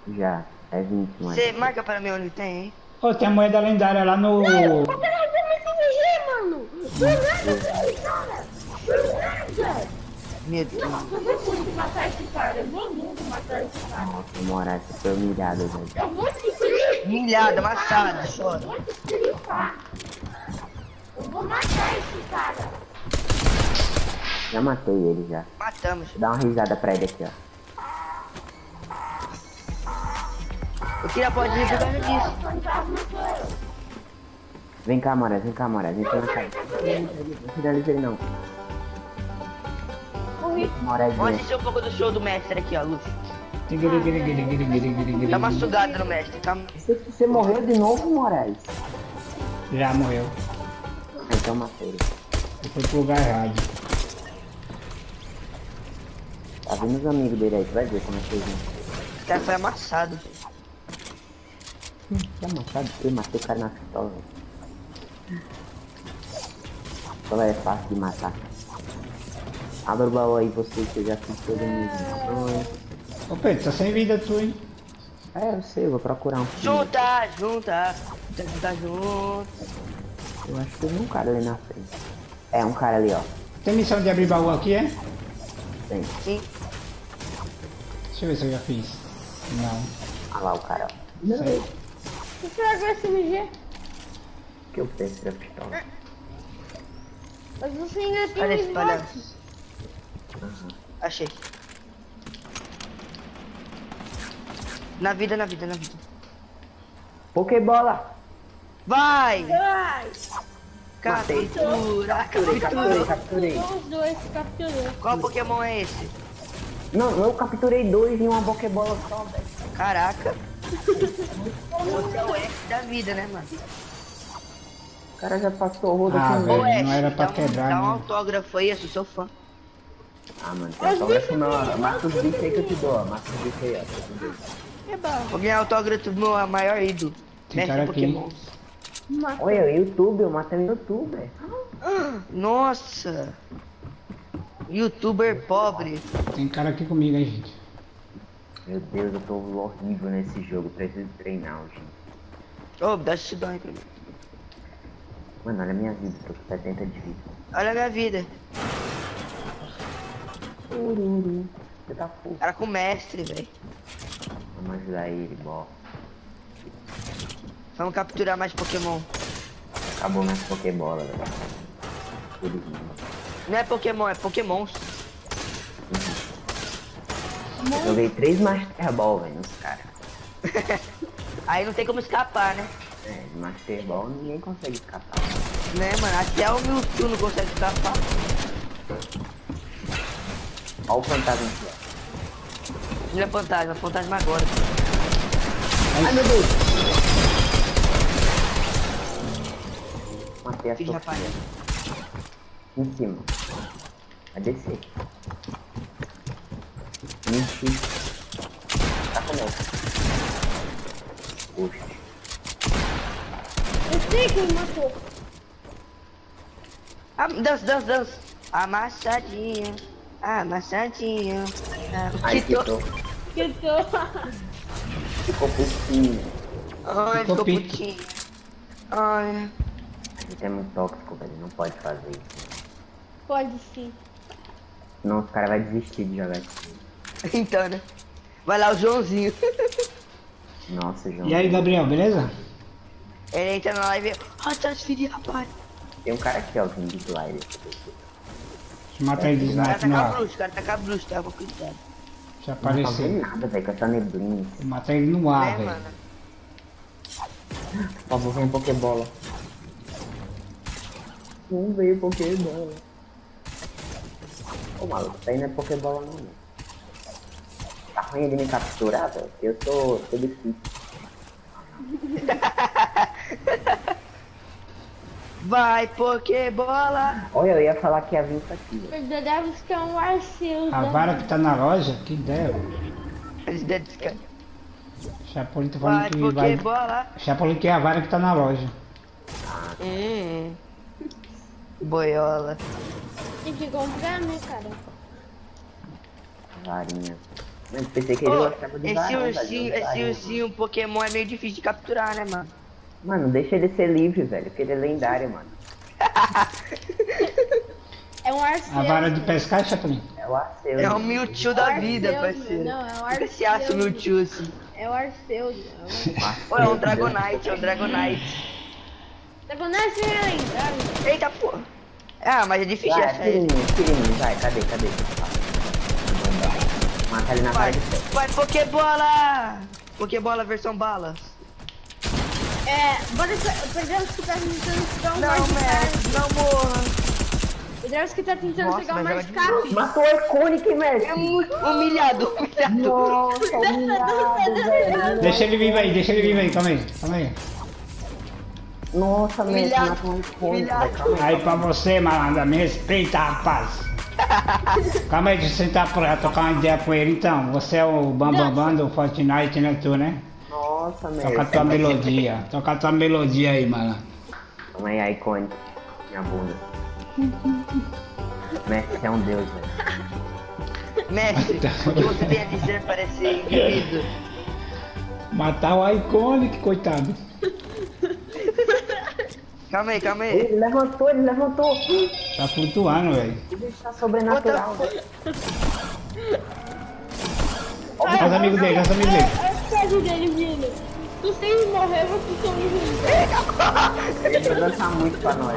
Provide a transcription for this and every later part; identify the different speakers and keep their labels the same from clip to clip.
Speaker 1: Já. É 20, mano.
Speaker 2: Você marca pra mim onde tem, hein?
Speaker 3: Ô, tem a moeda lendária lá no...
Speaker 4: Mano, você não tem muito MG, mano. Do nada aquele cara. Do nada.
Speaker 2: Meu Deus.
Speaker 4: Nossa, eu vou muito matar esse cara. Eu vou muito matar esse cara.
Speaker 1: Nossa, morar, você foi humilhado, velho.
Speaker 4: Eu vou te clipar.
Speaker 2: Humilhado, amassado, chora.
Speaker 4: Eu vou te clipar. Eu vou matar esse cara.
Speaker 1: Já matei ele já.
Speaker 2: Matamos.
Speaker 1: Dá uma risada pra ele aqui, ó.
Speaker 2: Eu queria pode ir por causa disso.
Speaker 4: Fantasma sou eu.
Speaker 1: Vem cá, Moraes, vem cá, Moraes. Vem cá, não finaliza ele não.
Speaker 4: Morri.
Speaker 1: Moraes,
Speaker 2: Vamos
Speaker 1: vem.
Speaker 2: assistir um pouco do show do mestre aqui, ó, Lúcio.
Speaker 3: Tigiri.
Speaker 2: Tá mastigado no mestre, tá?
Speaker 1: Você morreu de novo, Moraes?
Speaker 3: Já morreu.
Speaker 1: Então matei ele.
Speaker 3: Eu fui pro lugar errado.
Speaker 1: Tá vendo os amigos dele aí, tu vai ver como é que eles vão.
Speaker 2: Esse cara foi amassado.
Speaker 1: Já matado? Eu matei o cara na pistola, velho. Pistola é fácil de matar. Abra o baú aí, você que eu já fiz todo mundo.
Speaker 3: Ô Pedro, tá sem vida tu, hein?
Speaker 1: É, eu sei, eu vou procurar um filho.
Speaker 2: Junta. Junta junto.
Speaker 1: Eu acho que eu vi um cara ali na frente. É, um cara ali, ó.
Speaker 3: Tem missão de abrir baú aqui, é?
Speaker 1: Tem.
Speaker 2: Sim.
Speaker 3: Deixa eu ver se eu já fiz. Não.
Speaker 1: Olha lá o cara, ó.
Speaker 3: Sei.
Speaker 4: O que será que vai ser MG?
Speaker 1: Que eu penso da pistola.
Speaker 4: Mas você ainda tem
Speaker 2: Olha
Speaker 4: um
Speaker 2: esse palhaço.
Speaker 4: slot.
Speaker 2: Achei. Na vida.
Speaker 1: Pokébola!
Speaker 2: Vai!
Speaker 4: Ai,
Speaker 1: Capturei.
Speaker 4: os dois capturou.
Speaker 2: Qual Pokémon é esse?
Speaker 1: Não, eu capturei 2 em uma Pokébola só, velho.
Speaker 2: Caraca. Você é o F da vida, né, mano?
Speaker 1: O cara já passou o rodo
Speaker 3: Ah,
Speaker 1: com
Speaker 3: velho.
Speaker 2: Ô, F,
Speaker 3: não era pra quebrar,
Speaker 2: dá um
Speaker 3: né?
Speaker 2: autógrafo aí, eu sou seu fã.
Speaker 1: Ah, mano, tem autógrafo não. Mata os bichos aí que eu te dou, ó. Mata os bichos aí, ó.
Speaker 4: É bom.
Speaker 2: Vou ganhar autógrafo do meu maior ídolo.
Speaker 3: Tem
Speaker 2: Mestre
Speaker 3: cara aqui.
Speaker 2: Pokémon.
Speaker 1: Olha, o YouTube, eu matei no YouTube, velho.
Speaker 2: Nossa! Youtuber pobre.
Speaker 3: Tem cara aqui comigo, hein, gente.
Speaker 1: Meu Deus, eu tô horrível nesse jogo. Preciso treinar, gente.
Speaker 2: Ô, dá esse dó aí pra mim.
Speaker 1: Mano, olha a minha vida, tô com 70 de vida.
Speaker 2: Olha a minha vida.
Speaker 1: Ururu. Você tá fofo.
Speaker 2: Cara com mestre, velho.
Speaker 1: Vamos ajudar ele, bó.
Speaker 2: Vamos capturar mais Pokémon.
Speaker 1: Acabou minhas Pokébola, velho. Felizmente.
Speaker 2: Não é Pokémon, é Pokémons.
Speaker 1: Eu joguei 3 Master Ball, velho, nos caras.
Speaker 2: Aí não tem como escapar, né?
Speaker 1: É, de Master Ball ninguém consegue escapar.
Speaker 2: Né, mano? Até o Mewtwo não consegue escapar.
Speaker 1: Olha o fantasma aqui, ó.
Speaker 2: Não é fantasma agora.
Speaker 1: Ai, meu Deus! Matei a
Speaker 2: Fiz
Speaker 1: Sofia.
Speaker 2: rapaz.
Speaker 1: Em cima. Vai descer. Mentira. Tá comigo. Poxa.
Speaker 4: Eu sei quem matou.
Speaker 2: Ah, dança. Amassadinho. Amassadinho.
Speaker 1: Ai,
Speaker 2: Quitou.
Speaker 1: quitou.
Speaker 4: Que
Speaker 1: Ficou putinho.
Speaker 2: Ai,
Speaker 3: Ficou
Speaker 2: ficou
Speaker 3: pique.
Speaker 2: putinho. Ai.
Speaker 1: A gente é muito tóxico, velho. Não pode fazer isso.
Speaker 4: Pode sim.
Speaker 1: Senão os caras vão desistir de jogar isso.
Speaker 2: Então, né? Vai lá o Joãozinho.
Speaker 1: Nossa, João.
Speaker 3: E aí, Gabriel, beleza?
Speaker 2: Ele entra na live e... Ah, transferi, rapaz.
Speaker 1: Tem um cara aqui, ó, que me diz lá. Ele.
Speaker 3: Deixa eu matar ele de
Speaker 2: O cara
Speaker 3: sniper
Speaker 2: tá
Speaker 3: no
Speaker 2: com a
Speaker 3: ar.
Speaker 2: bruxa, tá com cuidado.
Speaker 3: Já
Speaker 1: Não tá vendo
Speaker 3: apareceu.
Speaker 1: nada, velho, com essa neblina.
Speaker 3: Vou matar ele no ar,
Speaker 2: Né,
Speaker 3: velho.
Speaker 2: mano?
Speaker 1: Por favor, vem Pokébola. Não veio Pokébola. Ô, maluco, isso aí não é Pokébola não, né? Tá ruim de me capturar, velho? Eu sou difícil.
Speaker 2: Vai, Pokébola.
Speaker 1: Olha, eu ia falar que ia vir isso aqui, velho.
Speaker 4: Verdadeiro que é um Arceus.
Speaker 3: A vara que tá na loja, que ideia, velho.
Speaker 2: Eles devem descansar.
Speaker 3: Chapolin tá
Speaker 2: Vai,
Speaker 3: falando que vai...
Speaker 2: Pokébola.
Speaker 3: Chapolin quer a vara que tá na loja.
Speaker 2: Boiola.
Speaker 4: Tem que comprar, né, cara?
Speaker 1: Varinha. Mas pensei que ele
Speaker 2: Ô,
Speaker 1: gostava do
Speaker 2: esse
Speaker 1: varão,
Speaker 2: ursinho,
Speaker 1: velho,
Speaker 2: esse ursinho Pokémon é meio difícil de capturar, né, mano?
Speaker 1: Mano, deixa ele ser livre, velho, porque ele é lendário, mano.
Speaker 4: É um Arceus.
Speaker 3: A vara de pescar, Chapolin?
Speaker 1: É o Arceus.
Speaker 2: É o Mewtwo da vida,
Speaker 4: Arceus,
Speaker 2: parceiro.
Speaker 4: não, é o
Speaker 2: Nunca se acha o
Speaker 4: Arceus.
Speaker 2: Mewtwo assim.
Speaker 4: É o Arceus.
Speaker 2: Ô, é um Dragonite, é um Dragonite.
Speaker 4: Dragonite é lendário.
Speaker 2: Eita, porra. Ah, mas é difícil
Speaker 1: Vai,
Speaker 2: achar ele.
Speaker 1: Kirininho, vai, cadê? Mata ele na
Speaker 2: Vai,
Speaker 1: vara de pé.
Speaker 2: vai, Pokébola! Pokébola versão balas.
Speaker 4: É, bora pegar os que tá tentando pegar um
Speaker 2: Não,
Speaker 4: Magikarp.
Speaker 2: mestre, não morra.
Speaker 4: Pegar os que tá tentando
Speaker 2: Nossa,
Speaker 4: pegar o
Speaker 2: mas ela
Speaker 4: Magikarp.
Speaker 1: Matou o Iconic, mestre!
Speaker 2: É muito humilhado, humilhado.
Speaker 1: Nossa, humilhado, velho!
Speaker 3: Deixa ele vir aí, calma aí.
Speaker 1: Nossa, mestre,
Speaker 2: Humilhado,
Speaker 1: matou um Iconic,
Speaker 2: humilhado.
Speaker 1: velho, calma
Speaker 3: Aí pra você, malandra, me respeita, rapaz. Calma aí, deixa eu sentar pra tocar uma ideia com ele então. Você é o Bambambam do Fortnite, né, tu, né?
Speaker 1: Nossa,
Speaker 3: Toca a
Speaker 1: mestre.
Speaker 3: tua melodia. Toca a tua melodia aí, malandro.
Speaker 1: Calma aí, Iconic. Minha bunda. Mestre, você é um deus, velho.
Speaker 2: Mestre, o que você tem a dizer para esse indivíduo?
Speaker 3: Matar o Iconic, coitado.
Speaker 2: Calma aí.
Speaker 1: Ele levantou!
Speaker 3: Tá flutuando, velho.
Speaker 1: Ele está sobrenatural, velho.
Speaker 3: Olha os amigos dele.
Speaker 4: Olha o caso dele vindo. Se você morrer, você sobrevive.
Speaker 1: Ele vai dançar muito pra nós.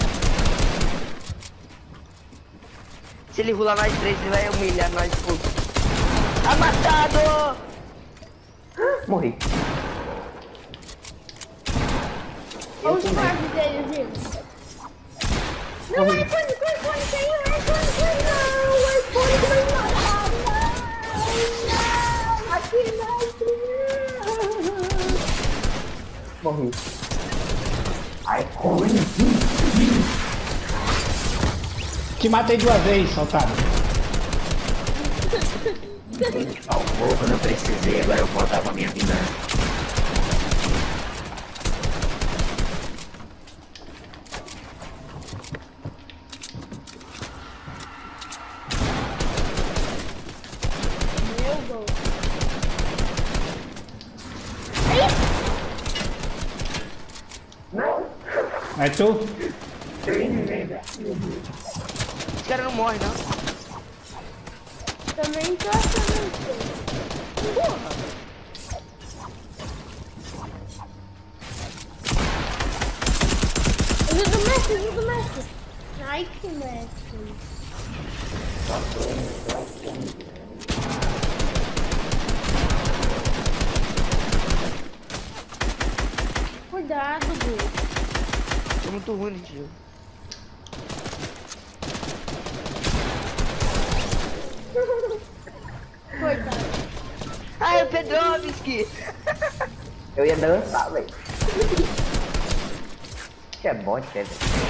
Speaker 2: Se ele rolar nós três, ele vai humilhar nós tudo. Tá matado!
Speaker 1: Morri.
Speaker 4: Olha os casos dele vindo. Não, o Iconic não, o Iconic vai matar. Não, aqui não.
Speaker 1: Morri. Iconic.
Speaker 3: Te matei 2 vezes, otário.
Speaker 1: Salvou quando eu precisei, agora eu voltava a minha vida.
Speaker 4: Meu Deus.
Speaker 3: É tu?
Speaker 2: Esse cara não morre, não.
Speaker 4: Também tô achando isso. Ajuda o mestre. Ai, que mestre. Cuidado, Gu.
Speaker 2: Tô muito ruim nesse jogo.
Speaker 4: Cuidado.
Speaker 2: Ai, o Pedrovski!
Speaker 1: Eu ia dançar, velho. Que é bot, velho.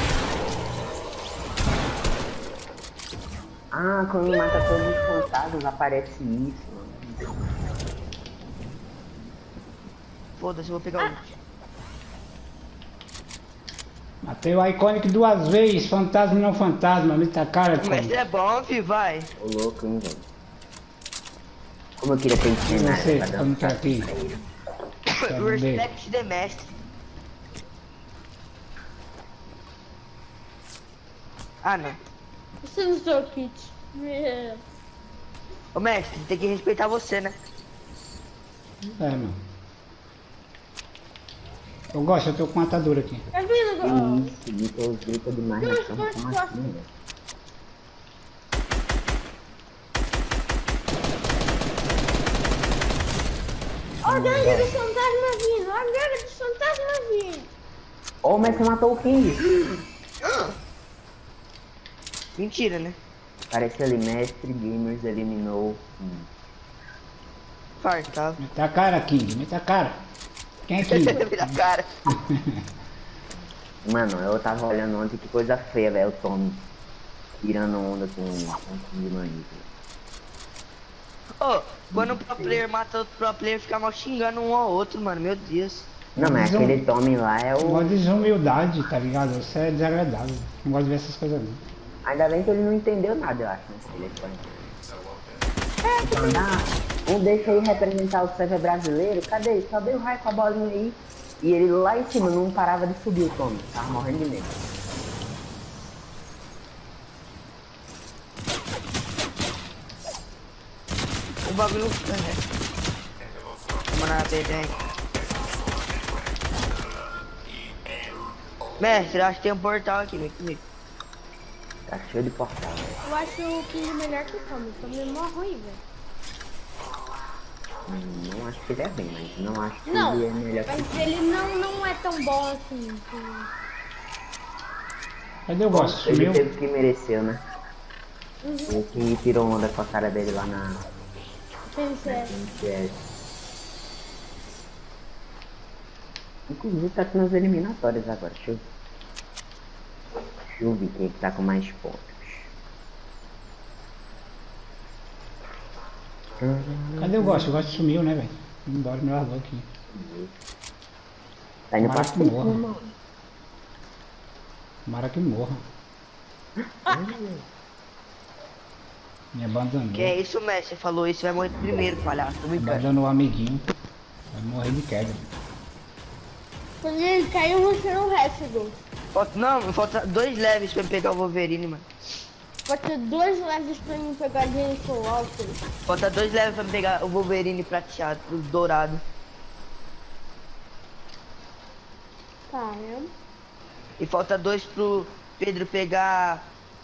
Speaker 1: Ah, quando mata todos os fantasmas aparece isso, mano.
Speaker 2: Foda-se, eu vou pegar o ult.
Speaker 3: Matei o Iconic 2 vezes, fantasma e não fantasma, muita cara,
Speaker 2: O mestre é bom, fi, vai.
Speaker 1: Ô louco, hein, velho. Como eu queria ter
Speaker 3: E
Speaker 1: ensinado
Speaker 3: você,
Speaker 1: pra
Speaker 3: como tá
Speaker 1: dançar.
Speaker 3: aqui? Quero ver.
Speaker 2: Respect the mestre. Ah, não.
Speaker 4: Você não sou kit.
Speaker 2: Ô mestre, tem que respeitar você, né?
Speaker 3: É, mano. Eu gosto, eu tô com uma atadura aqui.
Speaker 4: Tá vindo,
Speaker 1: Isso, grita demais na cama, como assim, velho?
Speaker 4: Ó, a gangue dos fantasmas vindo. Ó, a gangue dos fantasmas vindo.
Speaker 1: Ô, mas você matou o King.
Speaker 2: Mentira, né?
Speaker 1: Aparece ali, mestre gamers eliminou.
Speaker 2: Fartava.
Speaker 3: Mete a cara, King, mete a cara. Quem é King?
Speaker 2: Vira a cara.
Speaker 1: Mano, eu tava olhando ontem, que coisa feia, velho, o Tommy tirando onda com o King Mania.
Speaker 2: Ô, quando o pro player mata outro pro player, fica mal xingando um ao outro, mano. Meu Deus.
Speaker 1: Não, mas aquele Tommy lá é
Speaker 3: Eu gosto
Speaker 1: o...
Speaker 3: de desumildade, tá ligado? Você é desagradável. Não gosto de ver essas coisas não.
Speaker 1: Ainda bem que ele não entendeu nada, eu acho, nesse telefone. Então, dá... Um deixa aí representar o server brasileiro. Cadê? Só deu raio com a bolinha aí. E ele lá em cima não parava de subir o Tommy. Tava morrendo de medo.
Speaker 2: O bagulho. Vamos na BD. Mestre, acho que tem um portal aqui, vem comigo.
Speaker 1: Tá cheio de portal.
Speaker 4: Eu acho o King melhor que o Tommy. O Tommy é mó ruim, velho.
Speaker 1: Não acho que ele é bem, mas não acho que
Speaker 4: Não,
Speaker 1: ele é melhor que
Speaker 4: mas ele não é tão bom assim.
Speaker 3: Cadê o gosto?
Speaker 1: ele.
Speaker 3: Sumiu?
Speaker 1: Teve o que mereceu, né? O que tirou onda com a cara dele lá na
Speaker 4: Pensei.
Speaker 1: Inclusive tá nas eliminatórias agora, deixa eu ver quem é que tá com mais pontos.
Speaker 3: Cadê o gosto? O gosto sumiu, né, velho? Embora, me largou aqui.
Speaker 1: Tá indo pra
Speaker 3: Tomara que morra.
Speaker 1: cima, mano.
Speaker 3: Tomara que morra. Me abandonou.
Speaker 2: Que é isso, mestre? Você falou isso, vai morrer primeiro, palhaço. Tô brincando.
Speaker 3: Abandonou o amiguinho. Vai morrer de queda.
Speaker 4: Quando ele caiu, você não resta, Ghost.
Speaker 2: Falta 2 leves pra eu pegar o Wolverine, mano.
Speaker 4: Falta 2 leves pra mim pegar Jennifer Walker.
Speaker 2: Falta 2 leves pra eu pegar o Wolverine prateado, o dourado.
Speaker 4: Caramba.
Speaker 2: E falta 2 pro Pedro pegar...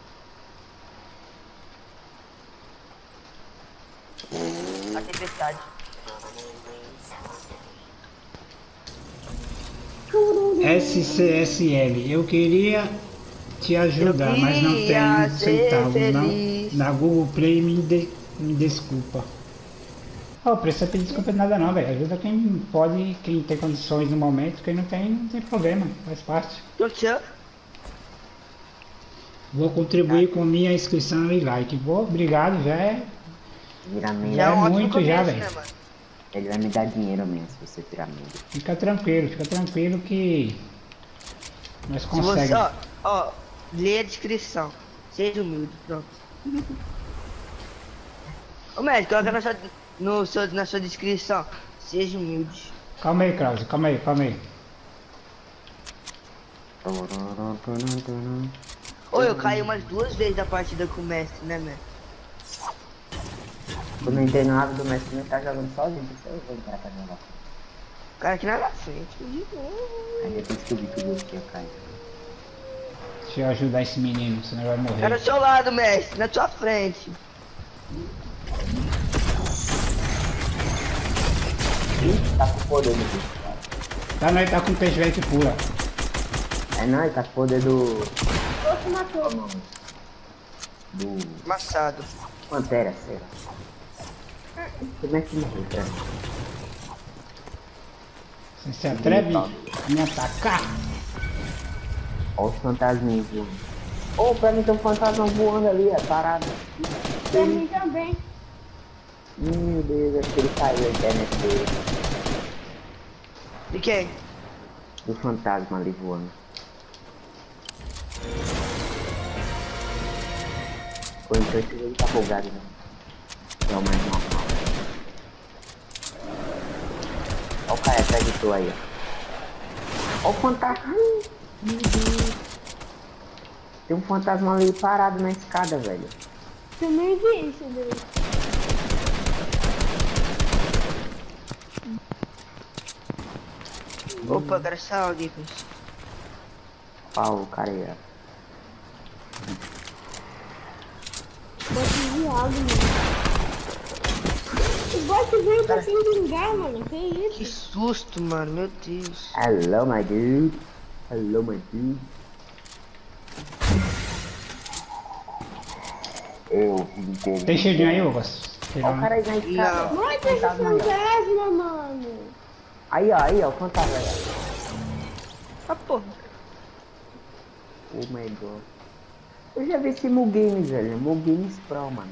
Speaker 2: a tempestade.
Speaker 3: SCSL, eu queria te ajudar, mas não tenho centavos. Não, na Google Play me desculpa. Oh, precisa pedir desculpa de nada não, velho. Ajuda quem pode, quem tem condições no momento, quem não tem problema, faz parte. Vou contribuir com minha inscrição e like. Obrigado, já é
Speaker 1: Viramento.
Speaker 2: É um ótimo
Speaker 3: muito já,
Speaker 2: começo,
Speaker 3: velho.
Speaker 2: né, mano?
Speaker 1: Ele vai me dar dinheiro mesmo se você tirar medo.
Speaker 3: Fica tranquilo que nós
Speaker 2: Se você,
Speaker 3: conseguimos.
Speaker 2: ó, lê a descrição. Seja humilde, pronto. Ô médico, coloca na sua descrição. Seja humilde.
Speaker 3: Calma aí, Krause, calma aí.
Speaker 2: Ô, eu caí umas 2 vezes da partida com o mestre, né, mestre?
Speaker 1: Quando eu entrei no lado do mestre, ele tá jogando sozinho. Deixa eu ver o cara pra jogar.
Speaker 2: O cara aqui na frente.
Speaker 1: Aí depois que eu vi que o Deus tinha caído.
Speaker 3: Deixa eu ajudar esse menino, senão ele vai
Speaker 2: Tá
Speaker 3: morrer.
Speaker 2: do seu lado, mestre, na sua frente.
Speaker 1: Ih, tá com poder do bicho, cara.
Speaker 3: Tá, nós tá com peixe velho que pula.
Speaker 1: É não, ele tá com poder do.
Speaker 4: Outro matou.
Speaker 1: Do.
Speaker 2: Massado.
Speaker 1: Pantera, sei lá. Como é que morreu, cara?
Speaker 3: Você se atreve a me atacar?
Speaker 1: Olha os fantasminhos voando. Oh, pra mim tem um fantasma voando ali, é parado.
Speaker 4: Pra mim também.
Speaker 1: Meu Deus, acho que ele caiu a internet dele.
Speaker 2: De quem?
Speaker 1: Do fantasma ali voando. Ou então ele tá bugado, né? É o mais normal. Olha o cara atrás de tu aí, ó. Olha o fantasma. Meu Deus. Tem um fantasma ali parado na escada, velho.
Speaker 4: Também vi isso, Deus.
Speaker 2: Opa, eu quero essa alguém com isso.
Speaker 1: Ó, o cara aí, ó.
Speaker 4: Bote de água, mano. O bote veio pra se vingar, mano. Que isso?
Speaker 2: Que susto, mano, meu Deus.
Speaker 1: Hello, my dude. Hello, my dude.
Speaker 3: Tem cheirinho aí, Lucas?
Speaker 1: Olha o cara aí na escada.
Speaker 2: Não.
Speaker 4: Mostra esse fantasma, mano.
Speaker 1: Aí, ó, o fantasma aí, ó.
Speaker 2: Ah, porra.
Speaker 1: Oh my god. Eu já vi esse Mugames, velho. Mugames Pro, mano.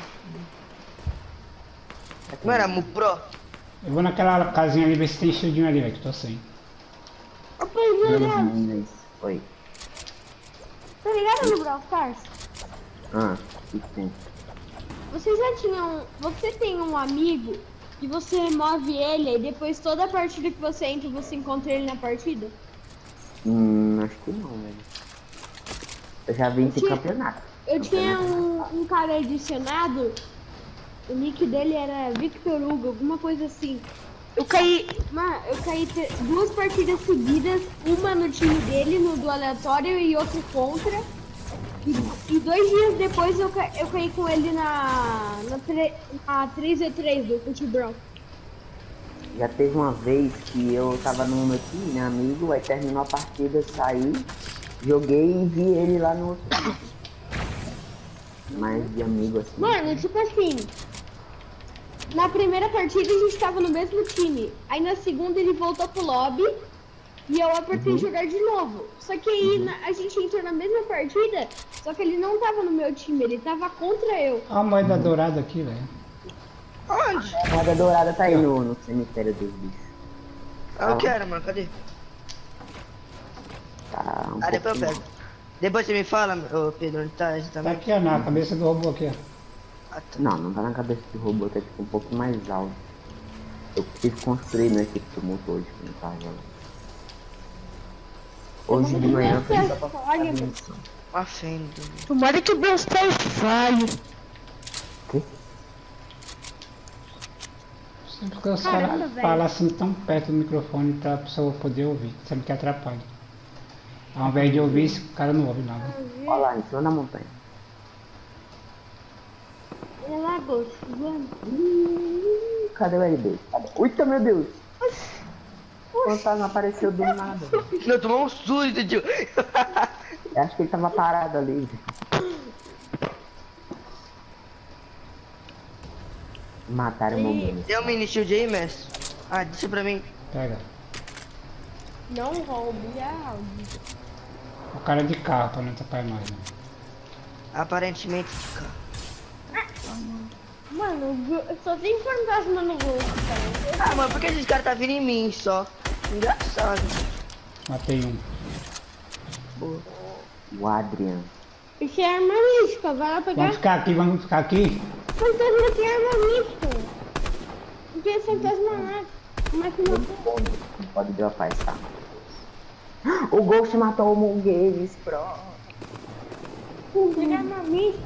Speaker 2: Não era mu pro?
Speaker 3: Eu vou naquela casinha ali ver se tem shieldinho ali, velho, que tô sem.
Speaker 1: Meninas. Oi.
Speaker 4: Tá ligado no Brawl Stars?
Speaker 1: Ah, o que tem?
Speaker 4: você já tinha você tem um amigo que você remove ele e depois toda a partida que você entra, você encontra ele na partida?
Speaker 1: Acho que não, velho. Eu já vi esse campeonato.
Speaker 4: Eu tinha um cara adicionado, o nick dele era Victor Hugo, alguma coisa assim. Eu caí 2 partidas seguidas, uma no time dele, no do aleatório e outra contra. E 2 dias depois eu caí com ele na 3v3 do futebol.
Speaker 1: Já teve uma vez que eu tava no meu time, meu amigo, aí terminou a partida, saí, joguei e vi ele lá no outro time. Mais de amigo assim.
Speaker 4: Mano, tipo assim, na primeira partida a gente tava no mesmo time. Aí na segunda ele voltou pro lobby e eu apertei jogar de novo. Só que aí a gente entrou na mesma partida, só que ele não tava no meu time, ele tava contra eu.
Speaker 3: Olha a moeda dourada aqui, velho.
Speaker 2: Onde?
Speaker 1: A moeda dourada tá aí no cemitério dos bichos.
Speaker 2: Eu quero, mano. Cadê?
Speaker 1: Tá um
Speaker 2: Depois eu
Speaker 1: pouquinho-
Speaker 2: pego. Depois você me fala, ô Pedro, onde tá
Speaker 3: Tá
Speaker 2: exatamente?
Speaker 3: aqui, ó, na cabeça do robô aqui, ó.
Speaker 2: Ah, tá.
Speaker 1: Não tá na cabeça do robô, tá tipo um pouco mais alto. Eu tive construir no equipe do motor hoje, que não tava jogando. Hoje de manhã eu fiz só pra fazer a missão.
Speaker 2: Uma fenda.
Speaker 4: Tomara que o Deus pai falhe.
Speaker 1: Que?
Speaker 3: Porque os
Speaker 4: Caramba,
Speaker 3: caras
Speaker 4: velho.
Speaker 3: falam assim tão perto do microfone pra pessoa poder ouvir, sempre que atrapalha. Ao invés de ouvir, o cara não ouve nada.
Speaker 1: Olha lá, em cima da montanha.
Speaker 4: É lagosta, vamos.
Speaker 1: Cadê o LB? Cadê? Eita, meu Deus! O fantasma apareceu do nada.
Speaker 2: Não, tomou um susto, tio.
Speaker 1: Eu acho que ele tava parado ali. Mataram o meu mano.
Speaker 2: Tem um mini shield aí, mestre? Ah, deixa pra mim.
Speaker 3: Pega.
Speaker 4: Não roube a áudio.
Speaker 3: O cara de carro pra não atrapalhar mais, né?
Speaker 2: Aparentemente.
Speaker 4: Mano, só tem fantasma no rosto, cara.
Speaker 2: Ah, mano, por que esses caras tá vindo em mim só? Engraçado.
Speaker 3: Matei um.
Speaker 2: Boa.
Speaker 1: O Adrian.
Speaker 4: Isso é arma mística, vai lá pegar.
Speaker 3: Vamos ficar aqui, vamos ficar aqui.
Speaker 4: Fantasma tem arma mística. Não tem fantasma nada. Como é que não tem?
Speaker 1: Não pode dropar essa. O Ghost matou o Moon Games, pro.
Speaker 4: Tem arma mística.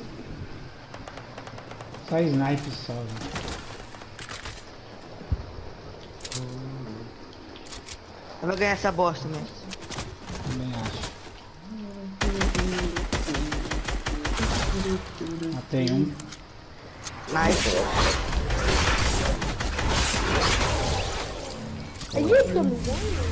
Speaker 3: Só snipe só, velho.
Speaker 2: Eu vou ganhar essa bosta, mestre.
Speaker 3: Também acho. Matei um.
Speaker 2: Nice.
Speaker 4: É disso que eu me engano?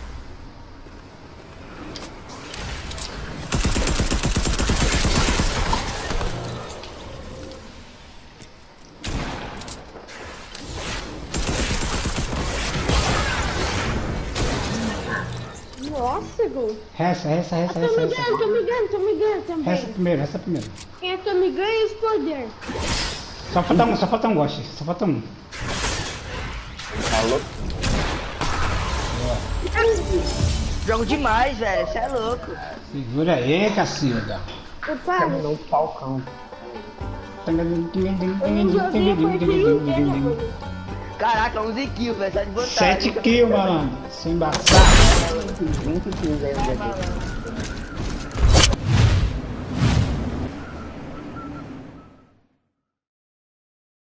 Speaker 4: Nossa, Gol.
Speaker 3: Resta
Speaker 4: Tô me ganhando também.
Speaker 3: Resta primeiro.
Speaker 4: Quem é que me ganha é os poder.
Speaker 3: Só falta um Ghost. Só falta um.
Speaker 1: Falou?
Speaker 2: Jogo demais, velho. Você é louco.
Speaker 3: Segura aí, Cacilda.
Speaker 4: Eu paro.
Speaker 1: Terminou o Falcão.
Speaker 4: Eu não joguei a partida inteira, mano.
Speaker 2: Caraca, 11 kills, velho. Tá de vantagem.
Speaker 3: 7 kills, malandro. Sem embaçar.
Speaker 1: 20 kills aí no dia dele.